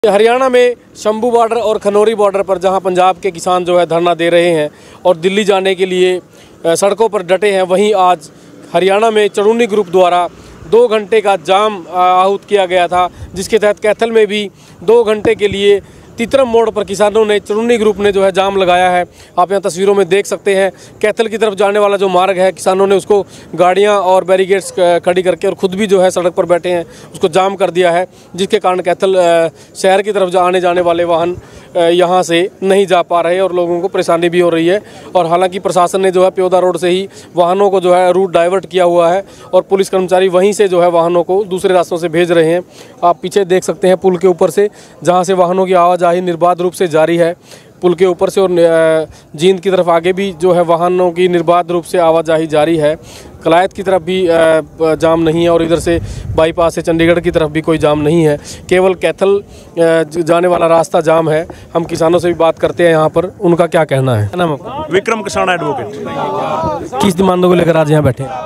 हरियाणा में शंभू बॉर्डर और खनौरी बॉर्डर पर जहां पंजाब के किसान जो है धरना दे रहे हैं और दिल्ली जाने के लिए सड़कों पर डटे हैं, वहीं आज हरियाणा में चढ़ूनी ग्रुप द्वारा 2 घंटे का जाम आहूत किया गया था, जिसके तहत कैथल में भी 2 घंटे के लिए तितरम मोड़ पर किसानों ने, चढ़ूनी ग्रुप ने जो है जाम लगाया है। आप यहाँ तस्वीरों में देख सकते हैं कैथल की तरफ जाने वाला जो मार्ग है, किसानों ने उसको गाड़ियाँ और बैरिकेड्स खड़ी करके और ख़ुद भी जो है सड़क पर बैठे हैं, उसको जाम कर दिया है, जिसके कारण कैथल शहर की तरफ आने जाने वाले वाहन यहाँ से नहीं जा पा रहे और लोगों को परेशानी भी हो रही है। और हालांकि प्रशासन ने जो है प्योदा रोड से ही वाहनों को जो है रूट डाइवर्ट किया हुआ है और पुलिस कर्मचारी वहीं से जो है वाहनों को दूसरे रास्तों से भेज रहे हैं। आप पीछे देख सकते हैं पुल के ऊपर से, जहाँ से वाहनों की आवाजाही निर्बाध रूप से जारी है। पुल के ऊपर से और जींद की तरफ आगे भी जो है वाहनों की निर्बाध रूप से आवाजाही जारी है। कलायत की तरफ भी जाम नहीं है और इधर से बाईपास से चंडीगढ़ की तरफ भी कोई जाम नहीं है, केवल कैथल जाने वाला रास्ता जाम है। हम किसानों से भी बात करते हैं यहाँ पर, उनका क्या कहना है। नाम आपका? विक्रम किसान एडवोकेट। किस मांगों को लेकर आज यहाँ बैठे हैं?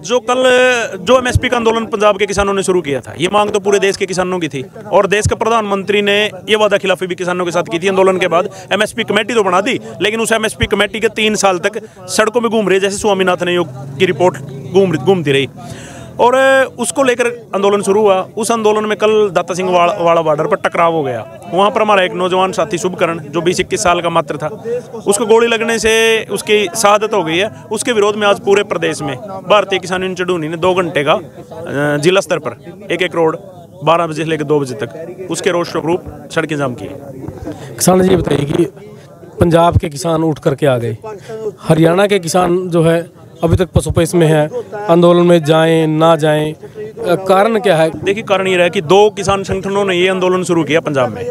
जो एमएसपी का आंदोलन पंजाब के किसानों ने शुरू किया था, ये मांग तो पूरे देश के किसानों की थी और देश के प्रधानमंत्री ने ये वादा खिलाफी भी किसानों के साथ की थी। आंदोलन के बाद एमएसपी कमेटी तो बना दी, लेकिन उस एमएसपी कमेटी के 3 साल तक सड़कों में घूम रही, जैसे स्वामीनाथन आयोग की रिपोर्ट घूमती रही और उसको लेकर आंदोलन शुरू हुआ। उस आंदोलन में कल दाता सिंह वाला बॉर्डर पर टकराव हो गया। वहाँ पर हमारा एक नौजवान साथी शुभकरण, जो 20-21 साल का मात्र था, उसको गोली लगने से उसकी शहादत हो गई है। उसके विरोध में आज पूरे प्रदेश में भारतीय किसान यूनियन चढ़ूनी ने 2 घंटे का जिला स्तर पर एक रोड 12 बजे से लेकर 2 बजे तक उसके रोड शो ग्रुप सड़कें जाम किए। किसान जी बताइए कि पंजाब के किसान उठ करके आ गए, हरियाणा के किसान जो है अभी तक पसोपेश में है, आंदोलन में जाएं ना जाएं, कारण क्या है? देखिए, कारण ये रहा कि 2 किसान संगठनों ने ये आंदोलन शुरू किया पंजाब में।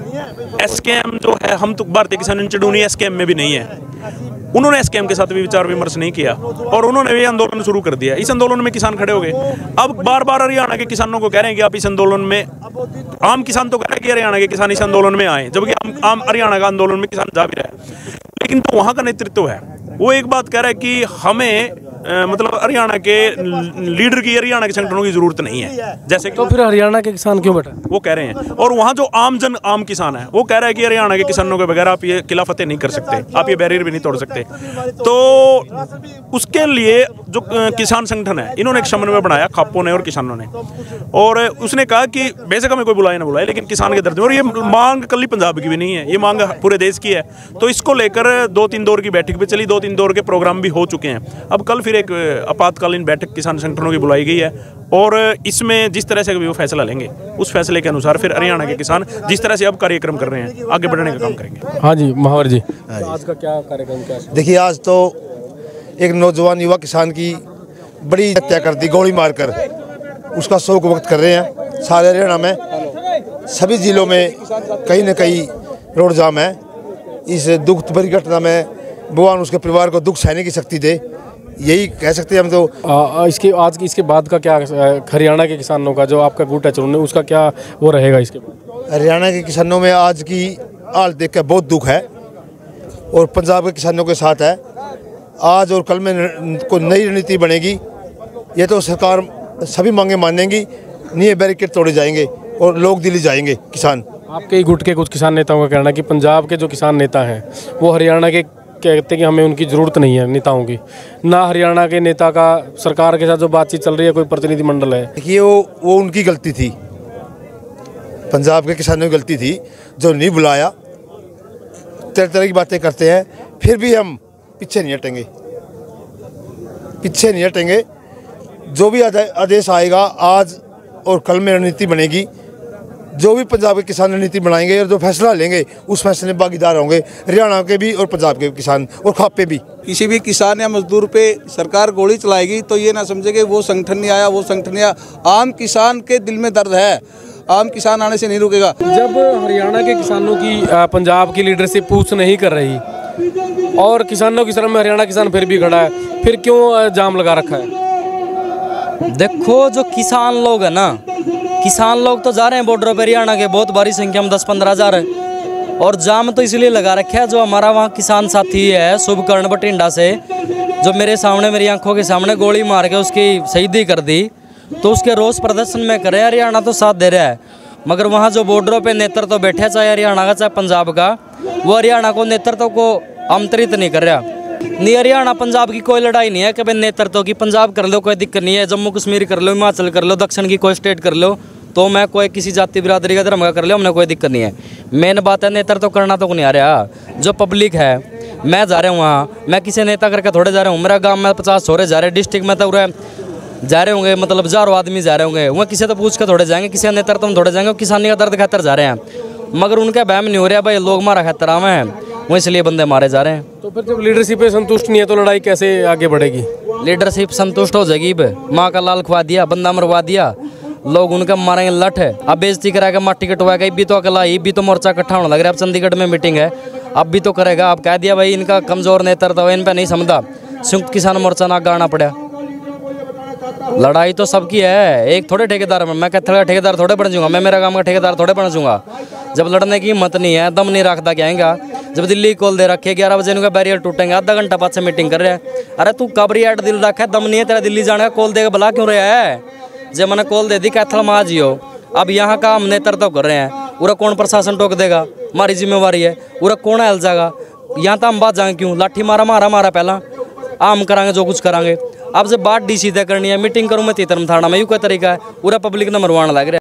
एसकेएम जो है, हम तो भारतीय किसान यूनियन चढ़ूनी एसकेएम में भी नहीं है, उन्होंने एसकेएम के साथ भी विचार विमर्श नहीं किया और उन्होंने ये आंदोलन शुरू कर दिया। इस आंदोलन में किसान खड़े हो गए। अब बार बार हरियाणा के किसानों को कह रहे हैं कि आप इस आंदोलन में, आम किसान तो कह रहे हैं कि हरियाणा के किसान इस आंदोलन में आए, जबकि आम हरियाणा का आंदोलन में किसान जा भी रहा है। लेकिन तो वहाँ का नेतृत्व है, वो एक बात कह रहा है कि हमें मतलब हरियाणा के लीडर की, हरियाणा के संगठनों की जरूरत नहीं है। जैसे तो फिर हरियाणा के किसान क्यों बैठा? वो कह रहे हैं, और वहाँ जो आम किसान है वो कह रहा है कि हरियाणा के किसानों के बगैर आप ये किला फतेह नहीं कर सकते, आप ये बैरियर भी नहीं तोड़ सकते। तो उसके लिए जो किसान संगठन है, इन्होंने एक समन्वय बनाया, खापों ने और किसानों ने, और उसने कहा कि बेशक हमें कोई बुलाए ना बुलाए, लेकिन किसान के दर्द में, और ये मांग कल पंजाब की भी नहीं है, ये मांग पूरे देश की है। तो इसको लेकर 2-3 दौर की बैठक भी चली, 2-3 दौर के प्रोग्राम भी हो चुके हैं। अब कल फिर एक आपातकालीन बैठक किसान संगठनों की बुलाई गई है और इसमें जिस तरह से भी वो फैसला लेंगे, उस फैसले के अनुसार फिर हरियाणा के किसान जिस तरह से अब कार्यक्रम कर रहे हैं, आगे बढ़ने का काम करेंगे। हाँ जी, महावर जी, आज का क्या कार्यक्रम क्या है? देखिए, आज तो एक नौजवान युवा किसान की बड़ी हत्या कर दी गोली मारकर, उसका शोक व्यक्त कर रहे हैं। सारे हरियाणा में सभी जिलों में कहीं न कहीं रोड जाम है। इस दुख भरी घटना में भगवान उसके परिवार को दुख सहने की शक्ति दे, यही कह सकते हैं हम तो। इसके बाद का क्या हरियाणा के किसानों का, जो आपका गुट है चुनने, उसका क्या वो रहेगा इसके बाद? हरियाणा के किसानों में आज की हालत देख कर बहुत दुख है और पंजाब के किसानों के साथ है। आज और कल में कोई नई रणनीति बनेगी, ये तो सरकार सभी मांगे मानेंगी, नहीं बैरिकेड तोड़े जाएंगे और लोग दिल्ली जाएंगे किसान। आपके ही गुट के कुछ किसान नेताओं का कहना है कि पंजाब के जो किसान नेता हैं वो हरियाणा के कहते हैं कि हमें उनकी ज़रूरत नहीं है नेताओं की, ना हरियाणा के नेता का सरकार के साथ जो बातचीत चल रही है, कोई प्रतिनिधिमंडल है। देखिए, वो उनकी गलती थी, पंजाब के किसानों की गलती थी जो नहीं बुलाया। तरह की बातें करते हैं, फिर भी हम पीछे नहीं हटेंगे, पीछे नहीं हटेंगे। जो भी आदेश आएगा आज और कल में रणनीति बनेगी, जो भी पंजाब के किसान रणनीति बनाएंगे और जो फैसला लेंगे उस फैसले में भागीदार होंगे हरियाणा के भी और पंजाब के किसान और खापे भी। किसी भी किसान या मजदूर पे सरकार गोली चलाएगी तो ये ना समझे कि वो संगठन नहीं आया, वो संगठन नहीं आया। आम किसान के दिल में दर्द है, आम किसान आने से नहीं रुकेगा। जब हरियाणा के किसानों की पंजाब की लीडरशिप पूछ नहीं कर रही और किसानों की शर्म में हरियाणा किसान फिर भी खड़ा है, फिर क्यों जाम लगा रखा है? देखो, जो किसान लोग है ना, किसान लोग तो जा रहे हैं बॉर्डर पर, हरियाणा के बहुत भारी संख्या में 10-15 हज़ार है, और जाम तो इसलिए लगा रखा है जो हमारा वहाँ किसान साथी है शुभकरण बठिंडा से, जो मेरे सामने, मेरी आंखों के सामने गोली मार के उसकी शहीदी कर दी, तो उसके रोष प्रदर्शन में करे, हरियाणा तो साथ दे रहा है। मगर वहाँ जो बॉर्डरों पे नेतृत्व बैठे, चाहे हरियाणा का चाहे पंजाब का, वो हरियाणा को नेतृत्व को आमंत्रित नहीं कर रहा। नहीं, हरियाणा पंजाब की कोई लड़ाई नहीं है कि भाई नेतृत्व की। पंजाब कर लो, कोई दिक्कत नहीं है, जम्मू कश्मीर कर लो, हिमाचल कर लो, दक्षिण की कोई स्टेट कर लो, तो मैं कोई किसी जाति बिरादरी का धर्म का कर लो, हमने कोई दिक्कत नहीं है। मेन बात है नेतृत्व करना तो नहीं आ रहा। जो पब्लिक है, मैं जा रहा हूँ वहाँ, मैं किसी नेता करके थोड़े जा रहा हूँ। मेरा गाँव में 50 छोरे जा रहे हैं, डिस्ट्रिक्ट में तो जा रहे होंगे, मतलब 1000 आदमी जा रहे होंगे, वहाँ किसी तो पूछ के थोड़े जाएंगे, किसी नेतृत्व में थोड़े जाएंगे, किसानी का दर्द खातर जा रहे हैं। मगर उनका बहम नहीं हो रहा भाई लोग मारा खातर आवे हैं, वो इसलिए बंदे मारे जा रहे हैं। तो फिर जब लीडरशिप पे संतुष्ट नहीं है तो लड़ाई कैसे आगे बढ़ेगी? लीडरशिप संतुष्ट हो जाएगी, माँ का लाल खुआ दिया, बंदा मरवा दिया, लोग उनका मारेंगे लठ है। अब बेइज्जती करा के माटी कटवा के भी तो अकला ही भी तो मोर्चा इकट्ठा होने लग रहा है। अब चंडीगढ़ में मीटिंग है, अब भी तो करेगा। अब कह दिया भाई इनका कमजोर नेतृत्व इन पे नहीं समझा, संयुक्त किसान मोर्चा ना गाना पड़ा। लड़ाई तो सबकी है, एक थोड़े ठेकेदार में, मैं कहता है ठेकेदार थोड़े बन जाऊंगा, मैं मेरा काम का ठेकेदार थोड़े बन जाऊंगा। जब लड़ने की हिम्मत नहीं है, दम नहीं रखता क्या आएगा। जब दिल्ली कॉल दे रखे 11 बजे इनका बैरियर टूटेंगे, आधा घंटा बाद से मीटिंग कर रहे हैं। अरे तू कबरी एट दिल रखा है, दम नहीं है तेरा दिल्ली जाने का, कॉल देगा भला क्यों रहा है? जब मैंने कॉल दे दी कैथल में आ जियो, अब यहाँ का हम नेतृत्व कर रहे हैं, पूरा कौन प्रशासन टोक देगा? हमारी जिम्मेवारी है, पूरा कौन हिल जाएगा? यहाँ तो हम बात जाएंगे क्यों? लाठी मारा मारा पहला, आम करांगे जो कुछ करांगे। अब जब बात डीसी तय करनी है, मीटिंग करूँ मैं तीतरम थाना में, यू कोई तरीका है? पूरा पब्लिक ने मरवाना लग रहा है।